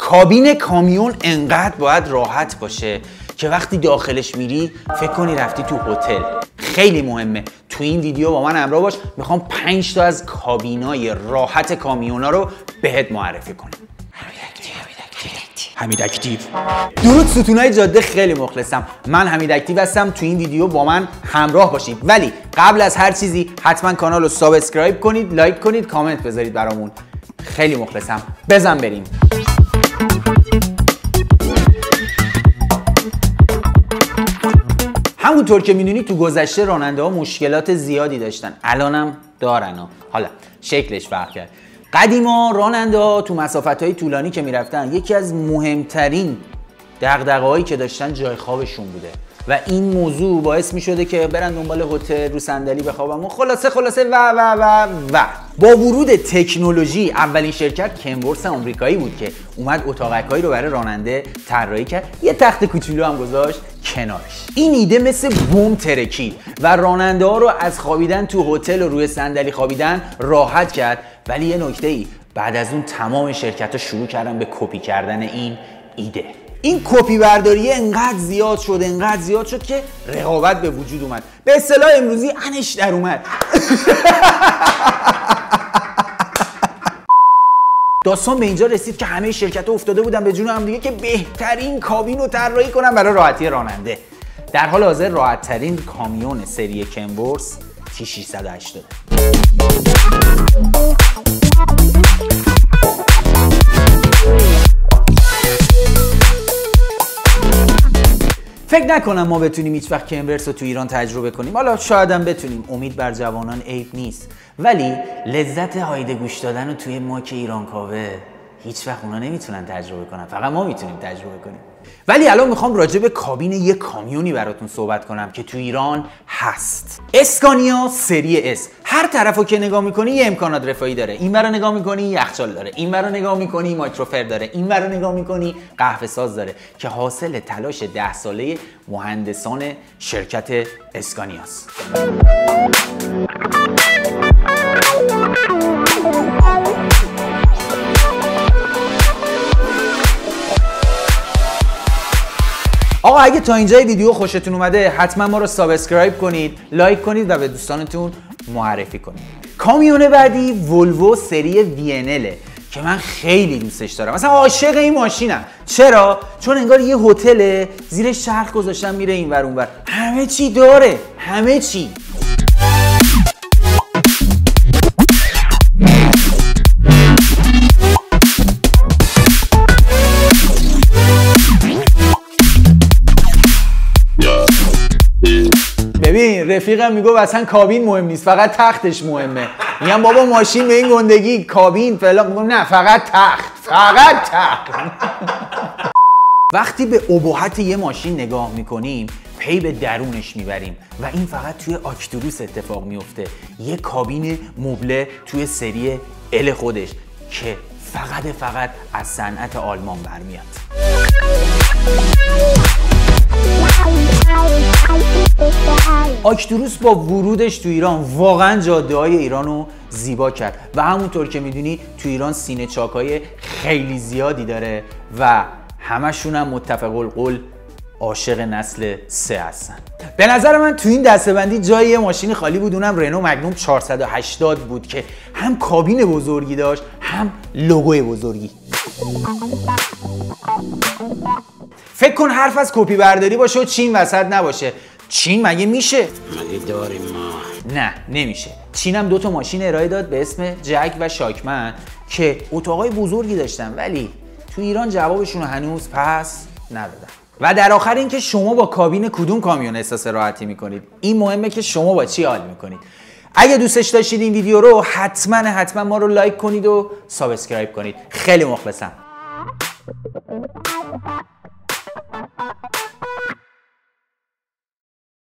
کابین کامیون انقدر باید راحت باشه که وقتی داخلش میری فکر کنی رفتی تو هتل. خیلی مهمه. تو این ویدیو با من همراه باش. میخوام 5 تا از کابینای راحت کامیونا رو بهت معرفی کنم. حمید اکتیو. درود ستونای جاده، خیلی مخلصم. من حمید اکتیو هستم. تو این ویدیو با من همراه باشید. ولی قبل از هر چیزی حتما کانال رو سابسکرایب کنید، لایک کنید، کامنت بذارید برامون. خیلی مخلصم. بزن بریم. همونطور که میدونید تو گذشته راننده ها مشکلات زیادی داشتن، الانم دارن. حالا شکلش فرق کرد. قدیما راننده ها تو مسافت های طولانی که میرفتن یکی از مهمترین دغدغه‌هایی که داشتن جای خوابشون بوده و این موضوع باعث میشده که برن دنبال هتل، رو صندلی بخوابن و خلاصه و با ورود تکنولوژی اولین شرکت کنورس آمریکایی بود که اومد اتاقک‌هایی رو برای راننده طراحی کرد، یه تخت کوچولو هم گذاشت کنارش. این ایده مثل بوم ترکید و راننده ها رو از خوابیدن تو هتل و روی صندلی خوابیدن راحت کرد. ولی یه نکته ای، بعد از اون تمام شرکت‌ها شروع کردن به کپی کردن این ایده. این کپی برداری انقدر زیاد شد که رقابت به وجود اومد. به اصطلاح امروزی انش در اومد. داستان به اینجا رسید که همه شرکت‌ها افتاده بودن به جون هم دیگه که بهترین کابین رو طراحی کنن برای راحتی راننده. در حال حاضر راحت‌ترین کامیون سری کنورس T680. فکر نکنم ما بتونیم هیچ وقت کنورس رو تو ایران تجربه کنیم. حالا شاید هم بتونیم، امید بر جوانان عیب نیست، ولی لذت هایده گوش دادن رو توی ماک ایرانکاوه هیچ وقت اونا نمیتونن تجربه کنن، فقط ما میتونیم تجربه کنیم. ولی الان میخوام راجع به کابین یک کامیونی براتون صحبت کنم که تو ایران هست. اسکانیا سری اس. هر طرفو که نگاه میکنی یه امکانات رفاهی داره. اینور رو نگاه میکنی یخچال داره، اینور رو نگاه میکنی مایکروفر داره، اینور رو نگاه میکنی قهوه ساز داره که حاصل تلاش 10 ساله مهندسان شرکت اسکانیاست. آقا اگه تا اینجای ویدیو خوشتون اومده حتما ما رو سابسکرایب کنید، لایک کنید و به دوستانتون معرفی کنید. کامیون بعدی ولوو سری VNL که من خیلی دوستش دارم. مثلا عاشق این ماشینم. چرا؟ چون انگار یه هتل زیرش چرخ گذاشتن میره اینور اونور. همه چی داره، همه چی. ببین رفیقم میگه اصلا کابین مهم نیست، فقط تختش مهمه. میگم بابا ماشین به این گندگی، کابین فلان. میگم نه، فقط تخت، فقط تخت. وقتی به ابهت یه ماشین نگاه میکنیم پی به درونش میبریم و این فقط توی آکتوروس اتفاق میفته. یه کابین مبله توی سری ال خودش که فقط از صنعت آلمان برمیاد. آکتوروس با ورودش تو ایران واقعا جاده‌های ایران رو زیبا کرد و همونطور که میدونی تو ایران سینه چاک‌های خیلی زیادی داره و همشون هم متفق القول عاشق نسل 3 هستن. به نظر من تو این دسته‌بندی جای یه ماشین خالی بود، اونم رنو مگنوم 480 بود که هم کابین بزرگی داشت هم لوگوی بزرگی. فکر کن حرف از کپی برداری باشه و چین وسط نباشه. چین مگه میشه؟ مگه داریم ما؟ نه نمیشه. چین هم 2 تا ماشین ارائه داد به اسم جک و شاکمن که اتاقای بزرگی داشتن، ولی تو ایران جوابشون رو هنوز پس ندادن. و در آخر این که شما با کابین کدوم کامیون احساس راحتی میکنید. این مهمه که شما با چی حال میکنید. اگه دوستش داشتید این ویدیو رو حتما ما رو لایک کنید و سابسکرایب کنید. خیلی مخلصم.